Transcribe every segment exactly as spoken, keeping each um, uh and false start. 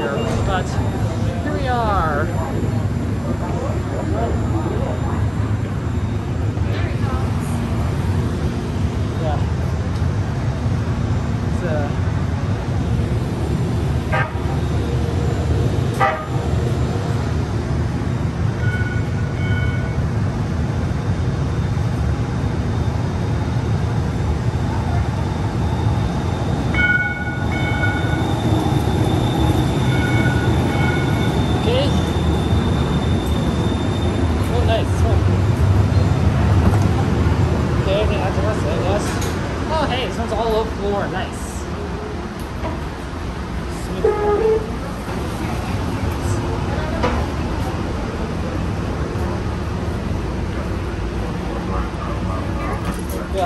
here, but here we are. Yeah. It's uh floor, nice. Smooth. Yeah.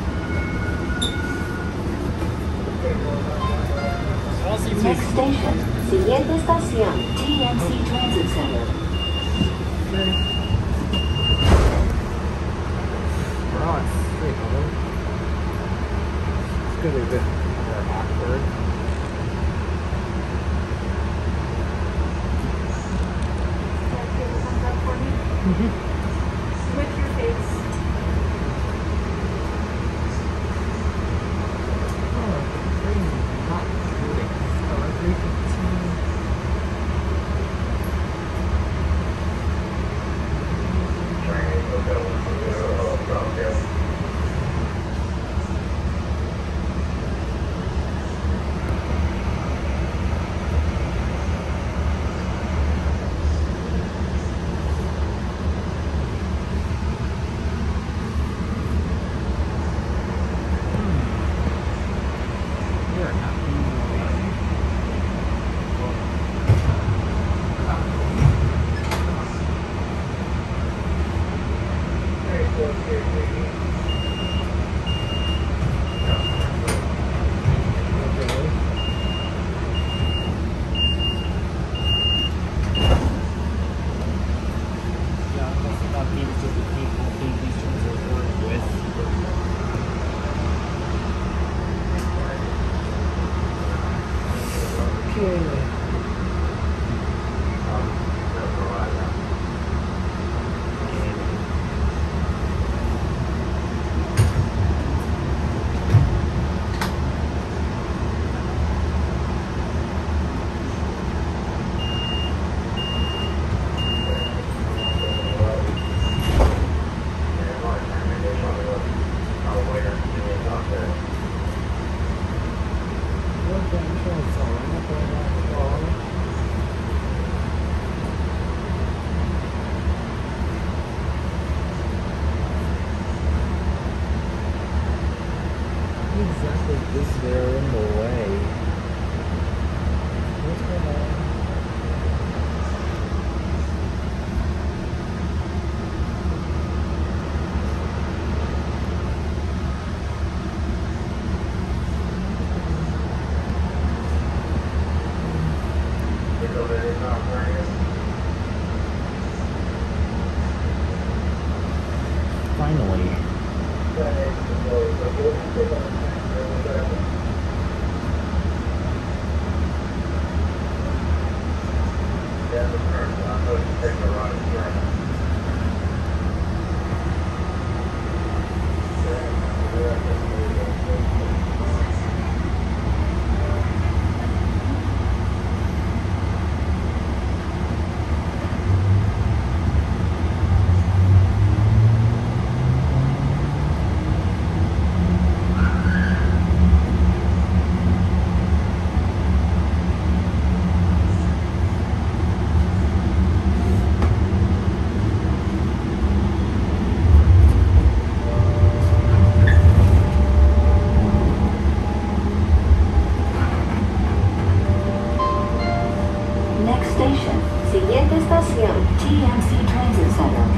Next station, siguiente estación, T M C Transit Center. Okay. We're on straight, although it's gonna be a bit more awkward. Mm-hmm. With your face. Finally. Next station, siguiente estación, T M C Transit Center.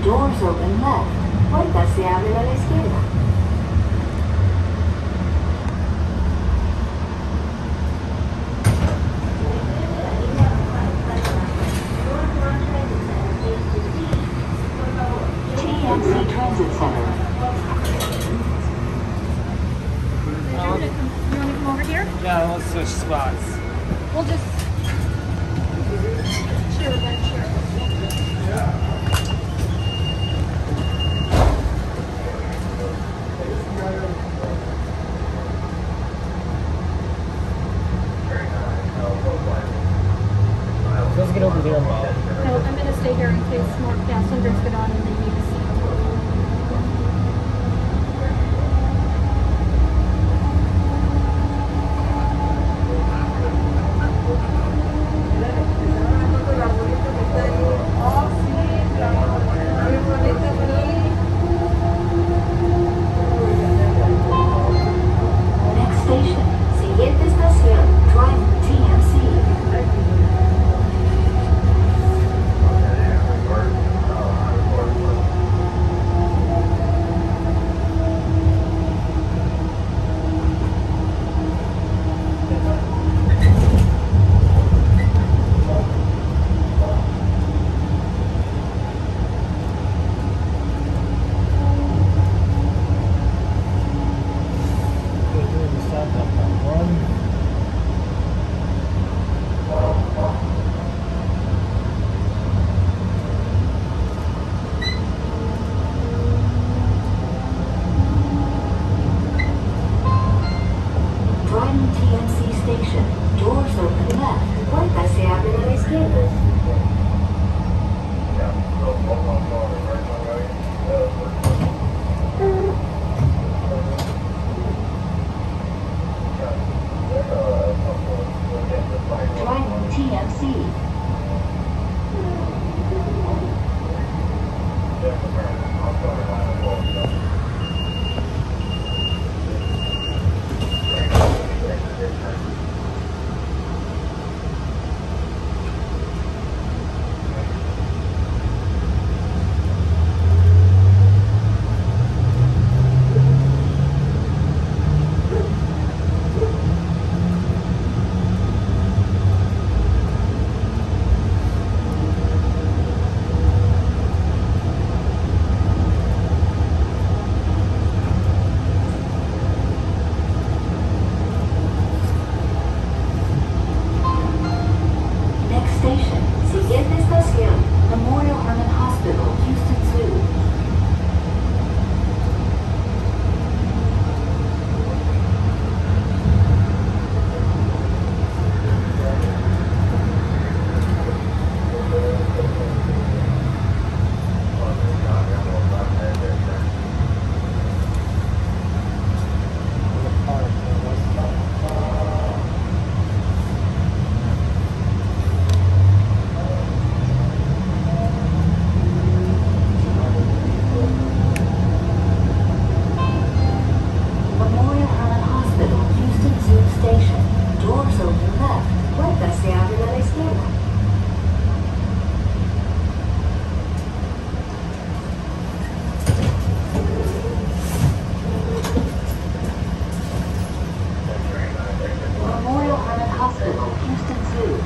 Doors open left. Puerta se abre a la izquierda. T M C Transit Center. You want to come over here? Yeah, let's switch spots. We'll just share a bench here. Let's get over there, Mom. No, I'm going to stay here in case more passengers get on and they need a seat. Next station. Siguiente estación. Drive T M C. Driving T M C station. Doors open left. Puerta se abre a la izquierda. Driving T M C. Next station. Siguiente estación. Memorial Hermann Hospital, Houston Zoo. Memorial Hermann Hospital, Houston Zoo Station. Doors open left. Puerta se abre a la izquierda. Memorial Hermann Hospital, Houston Zoo.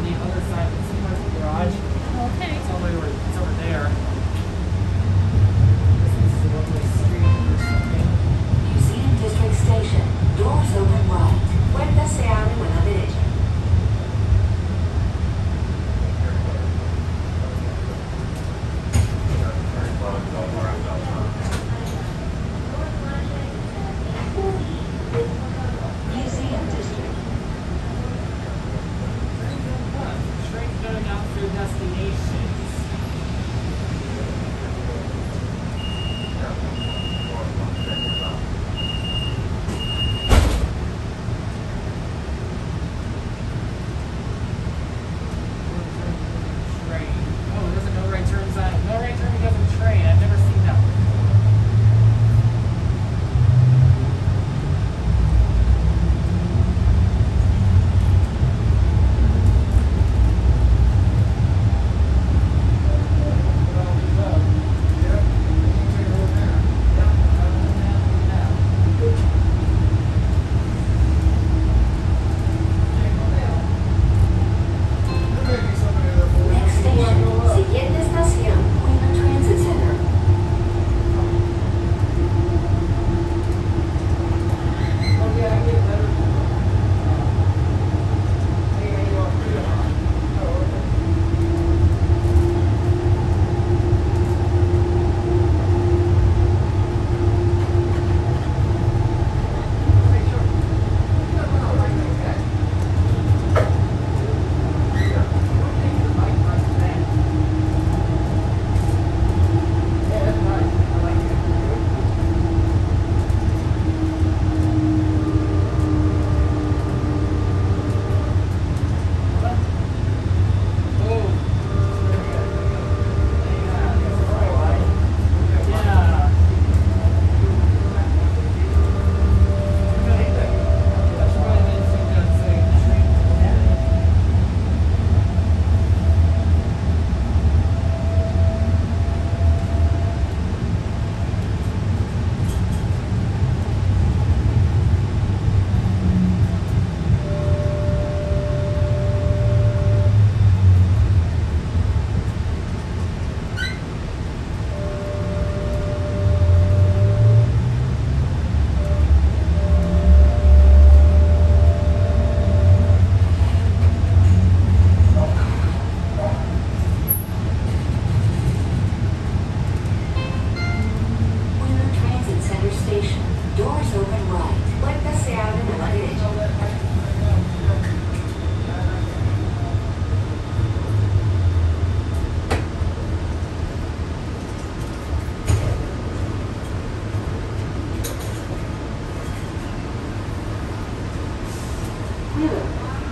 on the other side of the parking garage. Okay. It's over, it's over there. This is the lovely street or something. Museum District Station. Doors open right. Puertas se abren a la derecha. Museum District. Train going out through destinations. Train. Oh, there's a no right turn sign. No right turn because of train. I've never seen that before. Next station. Siguiente estación. Winter Transit Center. Winter Transit Center Station. Doors open right. Puertas se abren a la derecha. Wheeler.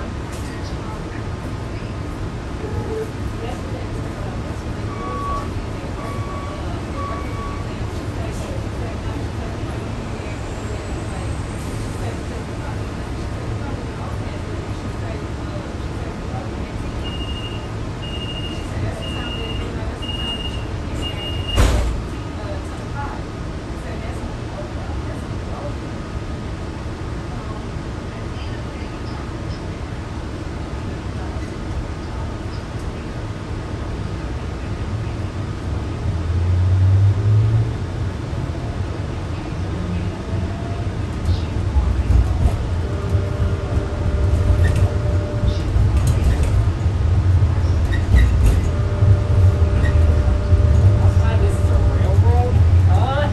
Outside, this is a railroad? Huh?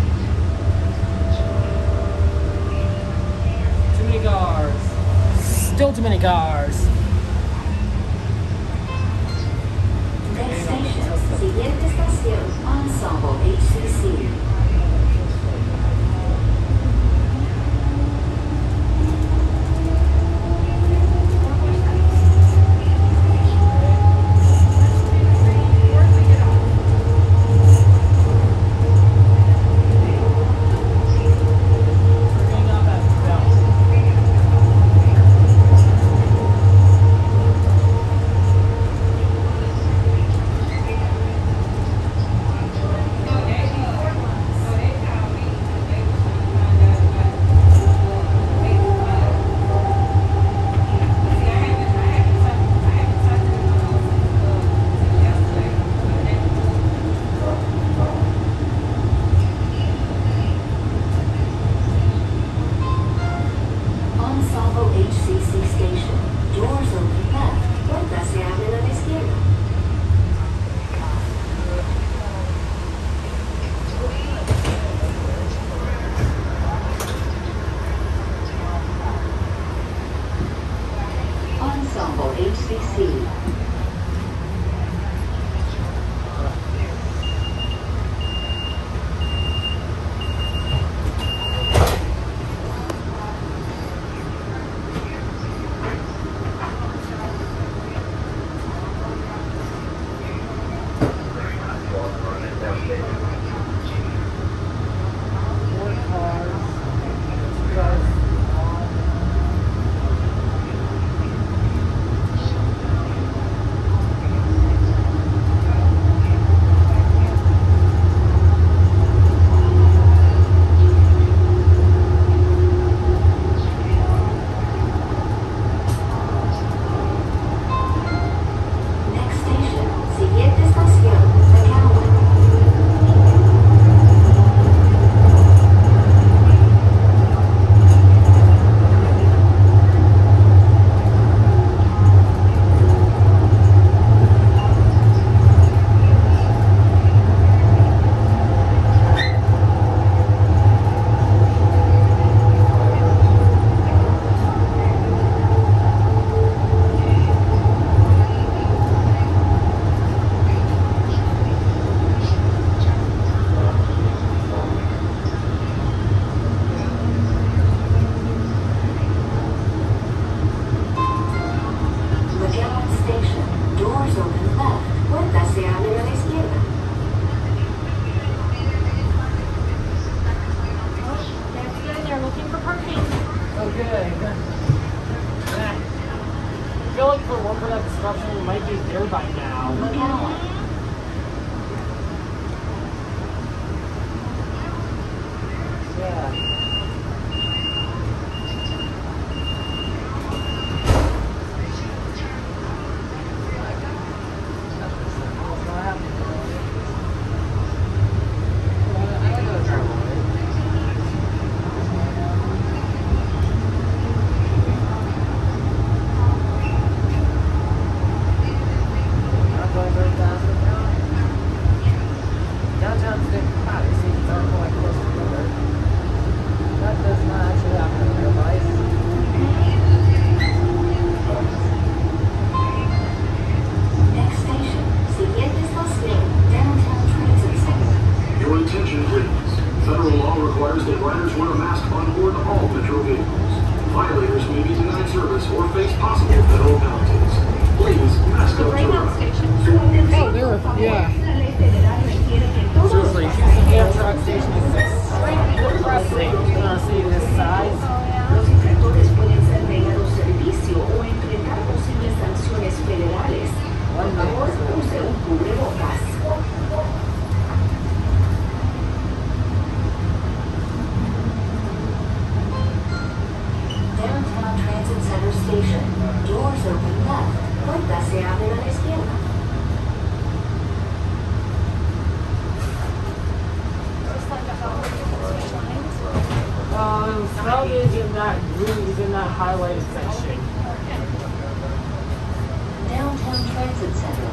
Too many cars. Still too many cars. Next station. Siguiente estación. Ensemble H C C. Turning up at the bell. speed. Downtown Transit Center Station. Doors open left. Puertas se abren a la izquierda. Um, Snow is in that green, is in that highlighted section. Downtown Transit Center.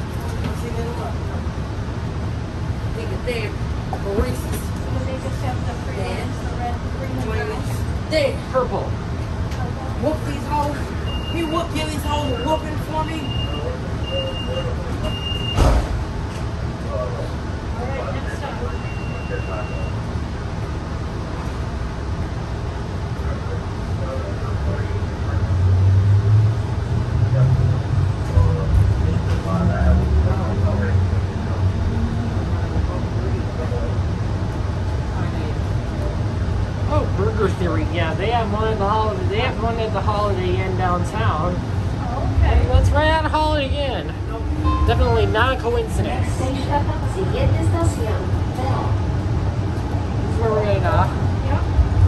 Look at there. Maurice's. They just have the free Yeah. the red, green, and purple. There. Purple. Whoop these hoes. He whoop give these hoes a whooping for me. All right, next stop. Oh, Burger Theory. Yeah, they have one at the holiday. They have one at the Holiday Inn downtown. Oh, okay. Let's right out of Holiday Inn. Definitely not a coincidence. Station. Siguiente estación. Bell. This is where we're gonna knock. Yep.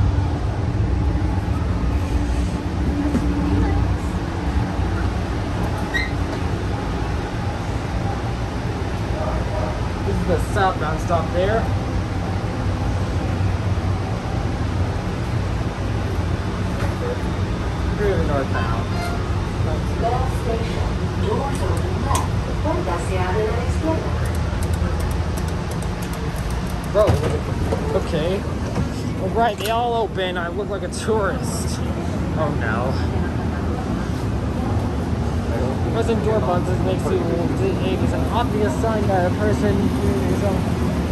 This is the southbound stop there. Through northbound. Bell Station. Doors open left. Puertas se abren a la izquierda. Bro, okay. All right, they all open. I look like a tourist. Oh no. Pressing door buttons makes you. It is an obvious sign that a person is.